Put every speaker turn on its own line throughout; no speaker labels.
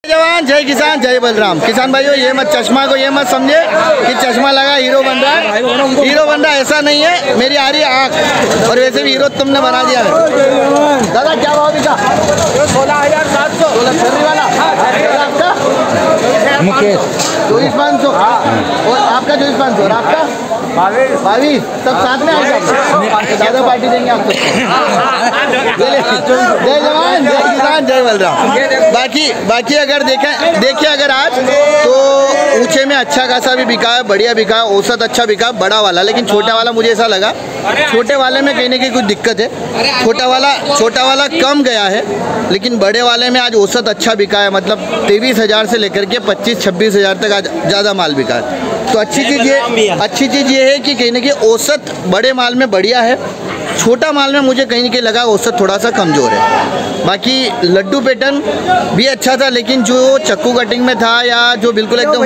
जवान जय किसान जय बलराम। किसान भाइयों ये मत चश्मा को ये मत समझे कि चश्मा लगा हीरो बन रहा है, हीरो बन रहा है ऐसा नहीं है। मेरी आ रही है आँख और वैसे भी हीरो तुमने बना दिया है। दादा क्या भाव बिका? 16,700 वाला आपका मुकेश 24,500 और आपका 24,500 और आपका 22 सब साथ में आएगा। दादा पार्टी देंगे आपको। जय जवान जय किसान जय बलराम। बाकी अगर देखिए अगर आज तो ऊंचे में अच्छा खासा भी बिका है, बढ़िया बिका है, औसत अच्छा बिका है बड़ा वाला। लेकिन छोटा वाला मुझे ऐसा लगा छोटे वाले में कहीं ना कहीं कुछ दिक्कत है। छोटा वाला कम गया है लेकिन बड़े वाले में आज औसत अच्छा बिका है। मतलब 23,000 से लेकर के 25-26,000 तक आज ज़्यादा माल बिका है। तो अच्छी चीज़ ये है कि कहीं ना कहीं औसत बड़े माल में बढ़िया है, छोटा माल में मुझे कहीं ना कहीं लगा औसत थोड़ा सा कमज़ोर है। बाकी लड्डू पैटर्न भी अच्छा था लेकिन जो चक्कू कटिंग में था या जो बिल्कुल एकदम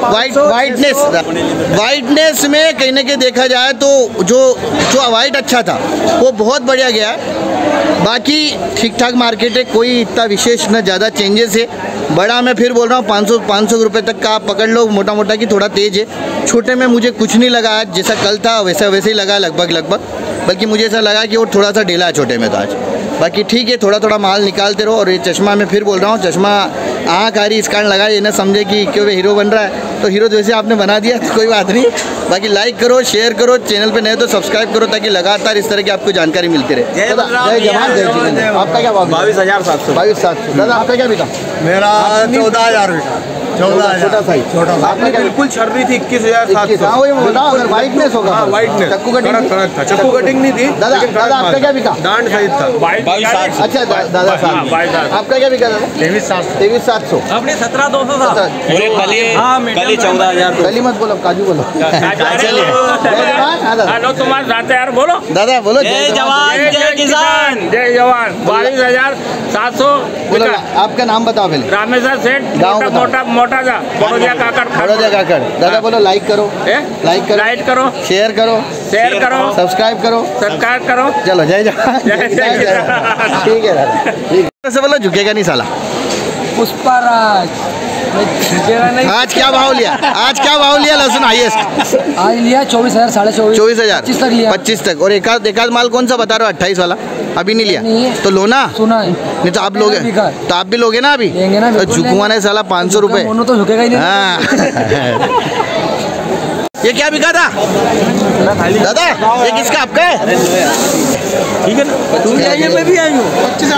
वाइटनेस में कहीं ना कहीं देखा जाए तो जो वाइट अच्छा था वो बहुत बढ़िया गया है। बाकी ठीक ठाक मार्केट है, कोई इतना विशेष न ज़्यादा चेंजेस है। बड़ा मैं फिर बोल रहा हूँ 500 रुपये तक का आप पकड़ लो मोटा कि थोड़ा तेज है। छोटे में मुझे कुछ नहीं लगा आज, जैसा कल था वैसे ही लगा लगभग, बल्कि मुझे ऐसा लगा कि वो थोड़ा सा ढीला है छोटे में तो आज। बाकी ठीक है, थोड़ा माल निकालते रहो। और ये चश्मा मैं फिर बोल रहा हूँ, चश्मा आँख आ रही इस कारण लगा, ये ना समझे कि क्यों वे हीरो बन रहा है। तो हीरो जैसे आपने बना दिया तो कोई बात नहीं। बाकी लाइक करो, शेयर करो, चैनल पे नए तो सब्सक्राइब करो ताकि लगातार इस तरह की आपको जानकारी मिलती रहे। जय जवान जय किसान। आपका क्या भाव?
22,700।
22,700। दादा आपका क्या बिका?
मेरा 14,000 बिका। 14,000
छोटा साइज।
आपने बिल्कुल छर्री थी 21,700।
हाँ वही बोला, अगर वाइटनेस होगा।
वाइटनेस
चक्कू कटिंग
था, चक्कू कटिंग नहीं थी।
दादा आपका क्या बिका?
डांड साइज था 22,700।
अच्छा दादा साहब आपका क्या बिका दादा? 23,700।
आपने 17,200 था। कल 14,000।
गली मत बोलो, काजू बोलो। चलिए
हेलो तुम्हारे साथ यार बोलो।
दादा बोलो
जय जवान जय किसान
जय जवान। 22,700
बोलो। आपका नाम बताओ पहले।
रामेश्वर सेठ, मोटा जा बड़ोदिया काकड़। दादा बोलो लाइक करो, लाइक करो, शेयर करो, सब्सक्राइब करो। चलो जय जवान ठीक है दादा, ठीक है। बोलो झुकेगा नहीं साला।
पुष्पराज
आज क्या भाव लिया लहसुन हाईएस्ट?
आज लिया 24,000
24,000
25
तक। और एकाध माल कौन सा बता रहे हो? 28 वाला अभी नहीं लिया
नहीं
तो लो ना।
सुना है
नहीं तो आप लोगे तो आप भी लोगे ना अभी? तो झुकवा नहीं साला 500 रुपये
तो झुकेगा ही नहीं।
हाँ ये क्या बिका था दादा? ये किसका आपका है?
ठीक है ना, मैं भी आई हूँ।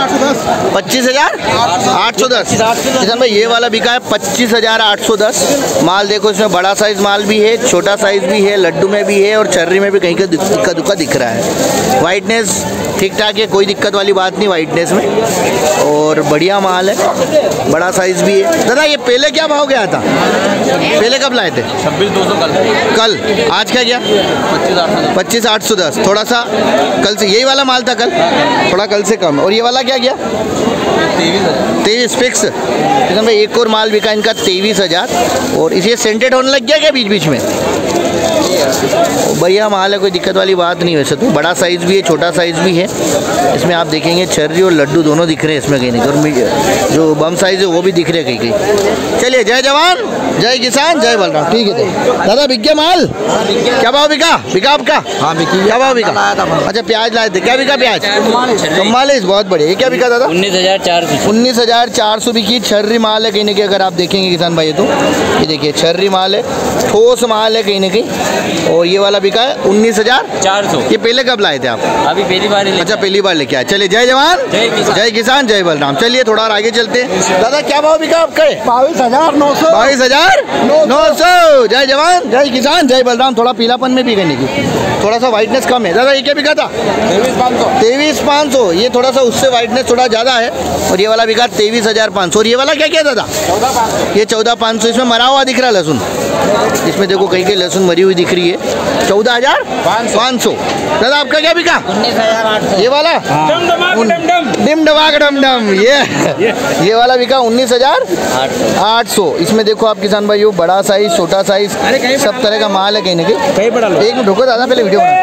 25,810। किसान भाई ये वाला बिका है 25,810। माल देखो, इसमें बड़ा साइज माल भी है, छोटा साइज भी है, लड्डू में भी है और चर्री में भी कहीं का दिक्कत दुक्का दिख रहा है। वाइटनेस ठीक ठाक है, कोई दिक्कत वाली बात नहीं वाइटनेस में, और बढ़िया माल है, बड़ा साइज भी है। दादा ये पहले क्या भाव गया था? पहले कब लाए थे?
26,200
कल। आज क्या गया? 25,810। थोड़ा सा कल से यही वाला माल था कल, थोड़ा कल से कम। और ये वाला क्या गया? 23 फिक्स। किसान भाई एक और माल बिका इनका 23,000। और इसे सेंटेड होने लग गया क्या बीच में? बढ़िया माल है, कोई दिक्कत वाली बात नहीं। वैसे तो बड़ा साइज़ भी है, छोटा साइज़ भी है। इसमें आप देखेंगे चर्री और लड्डू दोनों दिख रहे हैं इसमें कहीं नहीं, और जो बम साइज़ है वो भी दिख रहे हैं कहीं। चलिए जय जवान जय किसान जय बलराम। ठीक है दादा बिक गया माल? क्या भाव बिका आपका?
हाँ बिकी।
क्या भाव बिका? अच्छा प्याज लाए थे, क्या बिका प्याज? 44। बहुत बढ़िया। ये क्या बिका दादा?
19,400
बिकी। छर्री माल है कहीं ना कहीं, अगर आप देखेंगे किसान भाई तो ये देखिए छर्री माल है, ठोस माल है कहीं ना कहीं। और ये वाला बिका है 19,400। ये पहले कब लाए थे आप?
अभी पहली बार।
अच्छा पहली बार लेके आए। चलिए जय जवान जय किसान जय बलराम। चलिए थोड़ा और आगे चलते हैं। दादा क्या भाव बिका आपका?
22,900।
22,900। जय जवान जय किसान जय बलराम। थोड़ा पीलापन में भी करने की, थोड़ा सा वाइटनेस कम है। दादा ये क्या बिका था? 23,500। ये थोड़ा सा उससे वाइटनेस थोड़ा ज़्यादा है। और ये वाला बिका 23,500। और ये वाला क्या किया दादा? ये 14,500। इसमें मरा हुआ दिख रहा है लहसुन, इसमें देखो कहीं लहसुन मरी हुई दिख रही है। 14,500। दादा आपका क्या बिका?
19,800।
ये वाला डिम डबाक डम डम ये वाला बिका 19,800। इसमें देखो आप किसान भाइयों, बड़ा साइज छोटा साइज सब तरह का माल है कहीं ना कहीं। एक मिनट रुको दादा, पहले वीडियो बना।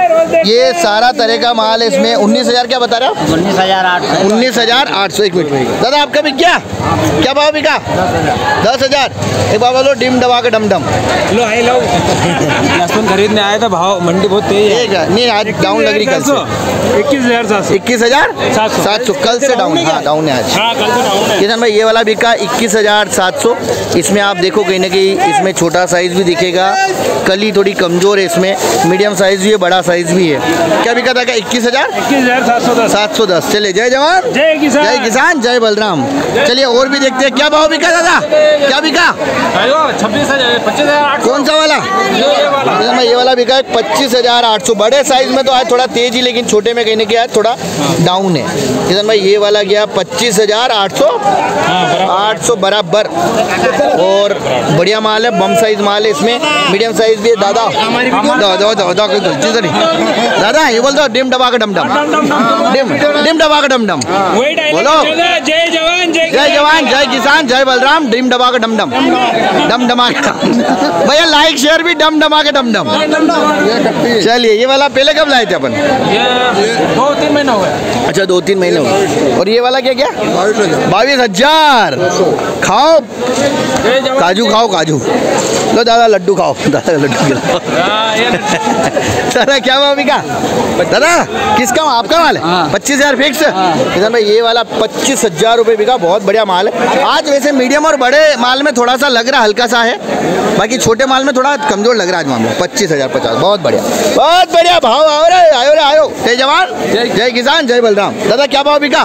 ये सारा तरह का माल है इसमें। 19,000 क्या बता रहे हो?
19,800।
19,800। एक मिनट दादा, आपका बिक गया? क्या भाव बिका? 10,000। एक बाबा लो डिम दबा के डम डम
लो आई लो लहसुन खरीदने आया था, भाव मंडी बहुत तेज है।
ठीक है, नहीं आज डाउन लग रही कल से।
21,700।
21,700 कल से डाउन। हाँ डाउन है आज।
हाँ कल से डाउन है।
किसान भाई ये वाला बिका 21,700। इसमें आप देखो कहीं ना कहीं इसमें छोटा साइज भी दिखेगा, कली थोड़ी कमजोर है इसमें, मीडियम साइज भी है, बड़ा साइज भी है। क्या बिका था? क्या 21,710। 710। चलिए जय जवान
जय किसान,
जय किसान जय बलराम। चलिए और भी देखते हैं क्या भाव बिका दादा, क्या बिका?
26,000 25,000।
कौन सा वाला? ये वाला बिका है 25,800। बड़े साइज में तो आज थोड़ा तेज ही, लेकिन छोटे में कहीं ना कहीं आज थोड़ा डाउन है। किसान भाई ये वाला गया 25,800। 800 बराबर। और बढ़िया माल है, बम साइज माल है इसमें, मीडियम साइज भी है। दादा कोई गलती से नहीं दादा, ये बोल दो डिम दबा के डम डम, डिम दबा के डम डम बोलो।
जय जवान
जय जवान जय किसान जय बलराम। डिम दबा के डम डम, डम डमा के भैया लाइक शेयर भी डम डमा के डम डम। चलिए ये वाला पहले कब लाए थे अपन?
2-3 महीने हो गए।
अच्छा 2-3 महीने हो गए। और ये वाला क्या क्या? 22,000। खाओ काजू, खाओ काजू। लो दादा लड्डू खाओ, दादा लड्डू खिलाओ। दादा क्या भाव बिका? दादा किसका? आपका माल है? 25,000 फिक्स। किसान भाई ये वाला 25,000 रुपये बिका, बहुत बढ़िया माल है। आज वैसे मीडियम और बड़े माल में थोड़ा सा लग रहा हल्का सा है, बाकी छोटे माल में थोड़ा कमजोर लग रहा है आज मामला। 25,050 बहुत बढ़िया, बहुत बढ़िया भाव। आओ रे आयो रे आयो। जय जवान जय किसान जय बलराम। दादा क्या भाव बिका?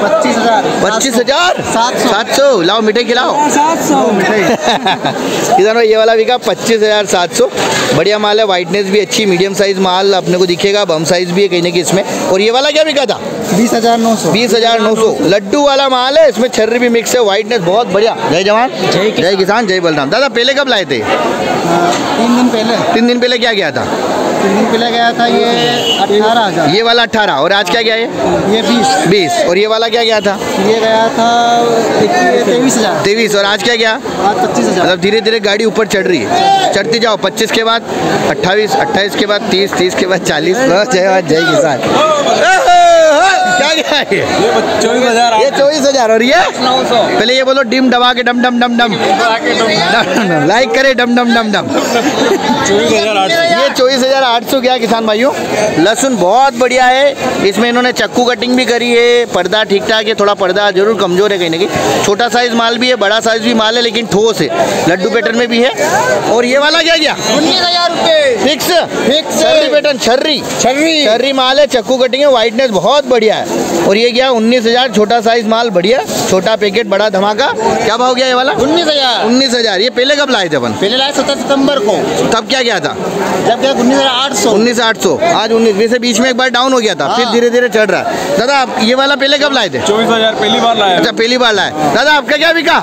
25,700। लाओ मिठाई खिलाओ।
700
किसान भाई ये वाला बिका 25,700। बढ़िया माल है, वाइटनेस भी अच्छी, मीडियम साइज माल अपने को दिखेगा, बम साइज भी है कहीं ना कहीं इसमें। और ये वाला क्या बिका था?
20,900।
20,900 लड्डू वाला माल है, इसमें छर्री भी मिक्स है, वाइटनेस बहुत बढ़िया। जय जवान जय किसान जय बलराम। दादा पहले कब लाए थे?
3 दिन पहले।
3 दिन पहले क्या गया था?
3 दिन पहले गया था ये 18,000।
ये वाला 18। और आज क्या गया है?
ये 20।
और ये वाला क्या गया था?
ये गया था 23,000।
23। और आज क्या गया?
आज 25,000।
मतलब धीरे धीरे गाड़ी ऊपर चढ़ रही है, चढ़ती जाओ। 25 के बाद 28, 28 के बाद 30, 30 के बाद 40। जय किसान। क्या गया है?
ये 24,000।
ये 24,000। और ये 900। पहले ये बोलो डिम दबा के डम डम डम डम, लाइक करे डम डम डम डम।
24,800।
ये 24,800 गया किसान भाइयों। लहसुन बहुत बढ़िया है, इसमें इन्होंने चक्कू कटिंग भी करी है, पर्दा ठीक ठाक है, थोड़ा पर्दा जरूर कमजोर है कहीं ना कहीं। छोटा साइज माल भी है, बड़ा साइज भी माल है, लेकिन ठोस है, लड्डू पैटर्न में भी है। और ये वाला क्या गया?
19,000 रुपये
फिक्स छर्री पैटर्न, छर्री माल है, चक्कू कटिंग है, वाइटनेस बहुत बढ़िया है। और ये गया 19,000। छोटा साइज माल बढ़िया, छोटा पैकेट बड़ा धमाका। क्या भाव गया ये वाला? 19,000। ये पहले कब लाए थे अपन?
पहले लाए 17 सितंबर को।
तब क्या गया था?
जब गया 19,800।
19,800। आज 19। वैसे बीच में एक बार डाउन हो गया था, फिर धीरे धीरे चढ़ रहा है। दादा आप ये वाला पहले कब लाए थे?
24,000 पहली बार लाया।
अच्छा पहली बार लाए। दादा आपका क्या बिका?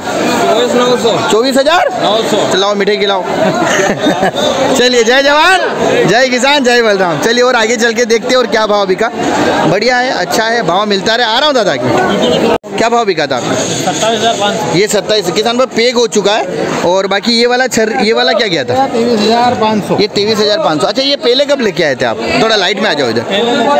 24,900। चलाओ मिठाई खिलाओ। चलिए जय जवान जय किसान जय बलराम। चलिए और आगे चल के देखते हैं और क्या भाव बिका। बढ़िया है, अच्छा है, भाव मिलता रहे। आ रहा हूँ दादा की। क्या भाव बिका था आपका?
27,500।
ये 27 किसान भाई पेग हो चुका है। और बाकी ये वाला ये वाला क्या गया था?
23,500।
ये 23,500। अच्छा ये पहले कब लेके आए थे आप? थोड़ा लाइट में आ जाओ इधर।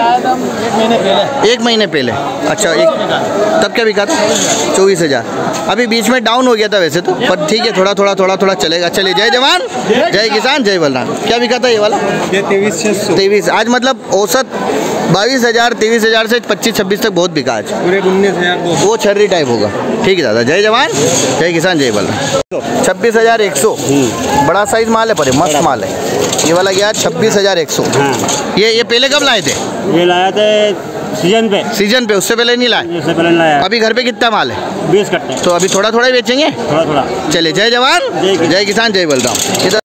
1 महीने पहले। अच्छा तब क्या बिका था? 24,000। अभी बीच में डाउन हो गया था वैसे तो, पर ठीक है, थोड़ा चलेगा। चलिए जय जवान जय किसान जय बलराम। क्या बिका था ये वाला?
ये 23,600।
23। आज मतलब औसत 22,000 23,000 से 25-26 तक बहुत बिका आज।
पूरे 19,200।
वो छर्री टाइप होगा। ठीक है दादा, जय जवान जय किसान जय बलराम। 26,100 बड़ा साइज माल है, पर मस्त माल है। ये वाला गया 26,100। ये पहले कब लाए थे?
ये लाया थे सीजन पे, उससे पहले नहीं लाए?
उससे पहले लाया। अभी घर पे कितना माल है?
20 कट्टे।
तो अभी थोड़ा ही बेचेंगे? थोड़ा। चलिए जय जवान जय किसान जय बलराम।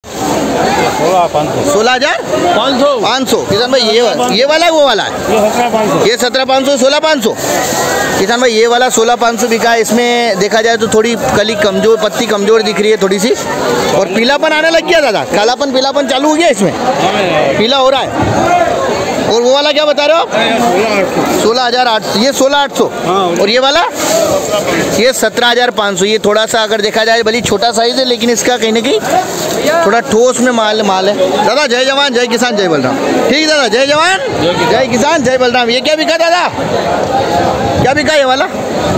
16,500 किसान भाई। ये वाला वो वाला है? ये 17,500 16,500 किसान भाई। ये वाला 16,500 बिका है। इसमें देखा जाए तो थोड़ी कली कमजोर, पत्ती कमजोर दिख रही है थोड़ी सी, और पीलापन आने लग गया दादा। कालापन पीलापन चालू हो गया इसमें, पीला हो रहा है। और वो वाला क्या बता रहे हो आप? 16,800। ये 16,800। और ये वाला ये 17,500। ये थोड़ा सा अगर देखा जाए भले छोटा साइज है, लेकिन इसका कहीं ना कहीं थोड़ा ठोस में माल है। दादा जय जवान जय किसान जय बलराम। ठीक दादा, जय जवान जय किसान जय बलराम। ये क्या बिका दादा, क्या बिका ये वाला?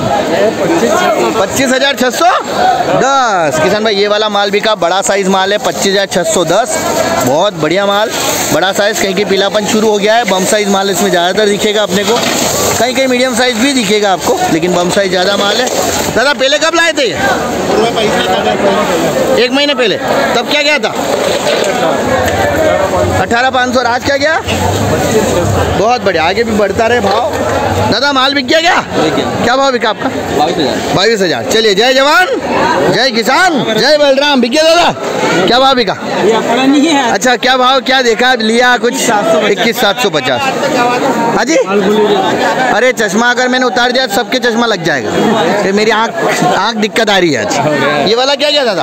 25,610। किसान भाई ये वाला माल बिका, बड़ा साइज माल है 25,610। बहुत बढ़िया माल, बड़ा साइज। कहीं कहीं पीलापन शुरू हो गया है। बम साइज माल इसमें ज़्यादातर दिखेगा अपने को, कहीं कहीं मीडियम साइज भी दिखेगा आपको, लेकिन बम साइज ज़्यादा माल है। दादा पहले कब लाए थे? 1 महीने पहले। तब क्या गया था? 18,500। और आज क्या गया? बहुत बढ़िया, आगे भी बढ़ता रहे भाव। दादा माल बिक गया क्या? क्या भाव बिका आपका? 22,000। चलिए जय जवान जय किसान जय बलराम। बिक गया दादा? क्या भाव बिका? अच्छा क्या भाव, क्या देखा लिया कुछ? 21,750। हाँ जी। अरे चश्मा अगर मैंने उतार दिया सबके चश्मा लग जाएगा, फिर मेरी आँख दिक्कत आ रही है आज। ये वाला क्या गया दादा?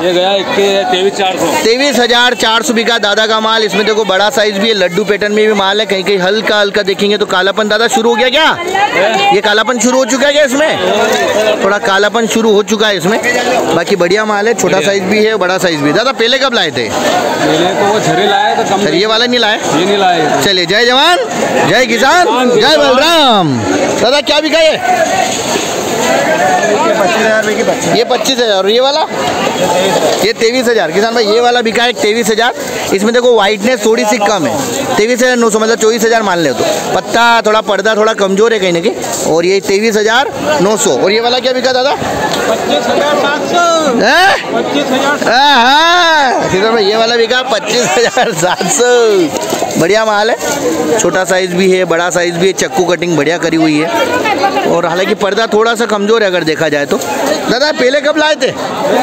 23,400 बिका दादा का माल। इसमें देखो बड़ा साइज भी है, लड्डू पैटर्न में भी माल है। कहीं कहीं हल्का हल्का देखेंगे तो कालापन दादा शुरू हो गया क्या? ये कालापन शुरू हो चुका है क्या इसमें? थोड़ा कालापन शुरू हो चुका है इसमें। बाकी बढ़िया माल है, छोटा साइज भी है बड़ा साइज भी। दादा पहले कब लाए थे?
पहले तो वो झरे लाए थे कम।
ये वाला नहीं लाए?
ये नहीं लाए।
चलिए जय जवान जय किसान जय बलराम। दादा क्या बिका ये? 25,000। ये 25,000। और ये वाला? ये 23,000। किसान भाई ये वाला बिका है 23,000। इसमें देखो वाइटनेस थोड़ी सी कम है। 23,900 मतलब 24,000 मान ले तो। पत्ता थोड़ा पर्दा थोड़ा कमजोर है कहीं ना कहीं। और ये 23,900। और ये वाला क्या बिका दादा? 25,700। किसान भाई ये वाला बिका 25,700। बढ़िया माल है, छोटा साइज भी है बड़ा साइज भी है। चक्कू कटिंग बढ़िया करी हुई है, और हालांकि पर्दा थोड़ा सा कमजोर है अगर देखा जाए तो। दादा पहले कब लाए थे?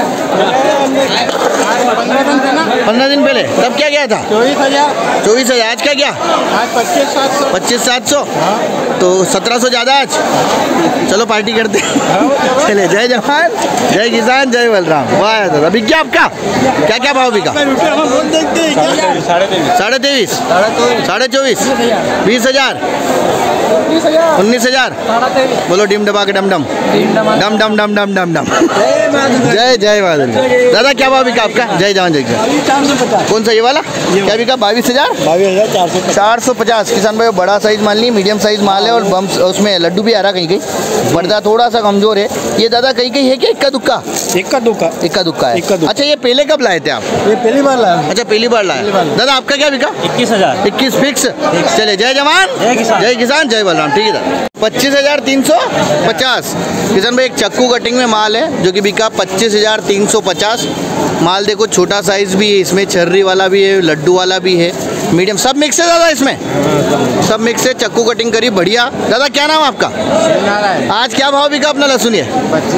15 दिन पहले। तब क्या गया था? 24,000। आज क्या गया? 25,700। तो 1,700 ज़्यादा आज। चलो पार्टी करते चले जय जवान जय किसान जय बलराम। वाह दादा बिक गया आपका? क्या क्या भाव बिका? 23,500, 24,500, 20,000, 19,000। बोलो डिम डबा के डम डम डम डम डम डम डम डम। जय जय बादल। दादा क्या भाव बिका आपका? जय जवान जय किसान। कौन सा ये वाला क्या बिका? 22,450। किसान भाई बड़ा साइज माल नहीं, मीडियम साइज माल है। और बम उसमें लड्डू भी आ रहा कहीं कहीं, पर्दा थोड़ा सा कमजोर है। ये दादा कहीं कहीं है क्या इक्का दुक्का? इक्का दुक्का है। अच्छा ये पहले कब लाए थे आप?
ये पहली बार लाया।
अच्छा पहली बार लाए। दादा आपका क्या बिका?
21,000।
21 फिक्स। चले जय जवान जय किसान जय बलराम। ठीक है दादा। 25,350। किसान भाई एक चक्कू कटिंग में माल है जो कि बिका 25,350। माल देखो छोटा साइज भी है इसमें, छर्री वाला भी है, लड्डू वाला भी है, मीडियम सब मिक्स है दादा इसमें। सब मिक्स है, चक्कू कटिंग करी बढ़िया। दादा क्या नाम आपका? आज क्या भाव बिका अपना लहसुन? ये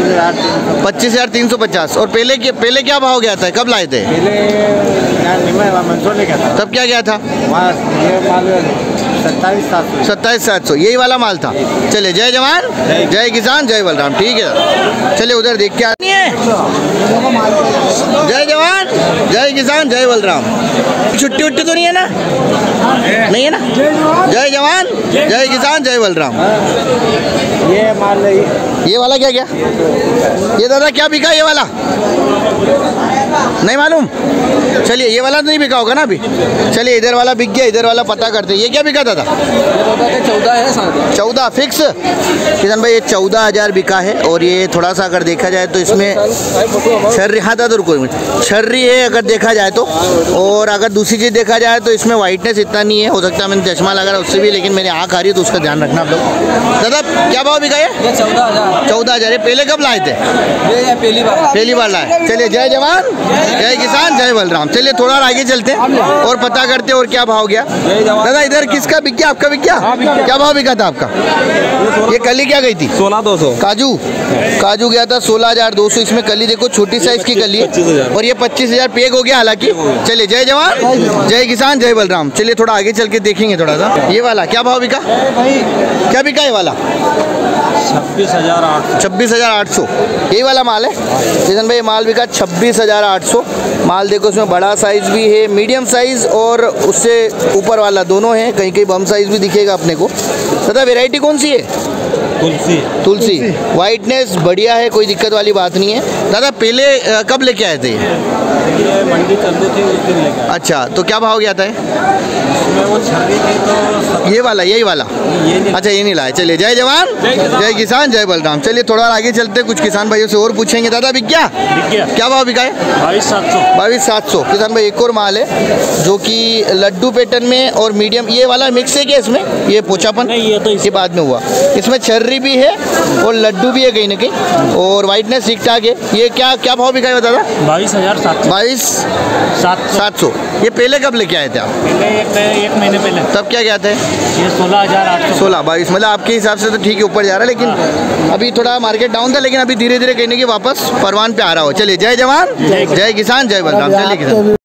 25,350। और पहले क्या भाव गया था? कब लाए थे? तब क्या गया था? 27,700। यही वाला माल था। चले जय जवान जय किसान जय बलराम। ठीक है चलिए उधर देख के आनी है। जय जवान जय किसान जय बलराम। छुट्टी उट्टी तो नहीं है ना? नहीं है ना? जय जवान जय किसान जय बलराम। ये वाला क्या गया? ये दादा क्या बिका? ये वाला नहीं मालूम। चलिए ये वाला तो नहीं बिका होगा ना अभी। चलिए इधर वाला बिक गया, इधर वाला पता करते। ये क्या बिका दादा? 14 फिक्स। किसान भाई ये 14,000 बिका है। और ये थोड़ा सा अगर देखा जाए तो इसमें छर्री, हाँ दादा रुको, छर्री है अगर देखा जाए तो। और अगर दूसरी चीज़ देखा जाए तो इसमें वाइटनेस इतना नहीं है। हो सकता है मैंने चश्मा लगा रहा उससे भी, लेकिन मेरी आँख आ रही है तो उसका ध्यान रखना आप लोग। दादा क्या भाव बिका ये? 14,000। ये पहले कब लाए थे? पहली बार लाए। चलिए जय जवान जय किसान जय बलराम। चलिए थोड़ा आगे चलते हैं और पता करते हैं और क्या भाव गया। दादा इधर किसका बिक गया? आपका बिक गया? क्या भाव बिका था आपका? ये कली क्या गई थी?
16,200।
काजू गया था 16,200। इसमें कली देखो छोटी साइज की कली है। और ये 25,000 पेग हो गया हालांकि। चलिए जय जवान जय किसान जय बलराम। चलिए थोड़ा आगे चल के देखेंगे थोड़ा सा। ये वाला क्या भाव बिका? क्या बिका ये वाला? 26,800। यही वाला माल है किशन भाई। माल बिका 26,800। 2200। माल देखो इसमें बड़ा साइज़ भी है, मीडियम साइज़ और उससे ऊपर वाला दोनों हैं, कहीं कहीं बम साइज़ भी दिखेगा अपने को। दादा वैरायटी कौन सी है? तुलसी। वाइटनेस बढ़िया है, कोई दिक्कत वाली बात नहीं है। दादा पहले कब लेके आए थे?
ये मंडी चल रही थी उस दिन लेकर।
अच्छा, तो क्या भाव गया था?
इसमें वो छर्री थी तो
ये वाला, यही वाला। अच्छा, ये नहीं लाए। चलिए, जय जवान जय किसान जय बलराम। चलिए थोड़ा आगे चलते, कुछ किसान भाइयों से और पूछेंगे। दादा बिक गया? क्या भाव बिका है? 22,700। किसान भाई एक और माल है जो कि लड्डू पैटर्न में और मीडियम, ये वाला मिक्स है क्या इसमें? ये पोछापन
ये तो
इसके बाद में हुआ। इसमें छर्री भी है और लड्डू भी है कहीं ना कहीं, और वाइटनेस ठीक ठाक है। ये क्या भाव बिका है दादा?
22,700।
ये पहले कब लेके आए थे आप?
पहले एक महीने पहले।
तब क्या क्या थे?
ये 16,800।
22 मतलब आपके हिसाब से तो ठीक है, ऊपर जा रहा है, लेकिन अभी थोड़ा मार्केट डाउन था, लेकिन अभी धीरे धीरे कहने की वापस परवान पे आ रहा हो। चलिए, जय जवान जय किसान जय बलराम। चलिए किसान।